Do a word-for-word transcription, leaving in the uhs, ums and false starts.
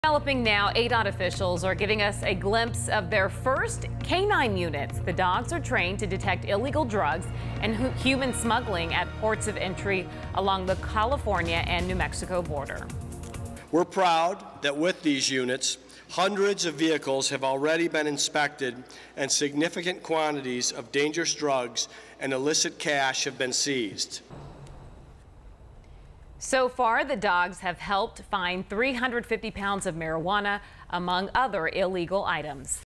Developing now, A D O T officials are giving us a glimpse of their first K nine units. The dogs are trained to detect illegal drugs and hu human smuggling at ports of entry along the California and New Mexico border. We're proud that with these units, hundreds of vehicles have already been inspected and significant quantities of dangerous drugs and illicit cash have been seized. So far, the dogs have helped find three hundred fifty pounds of marijuana, among other illegal items.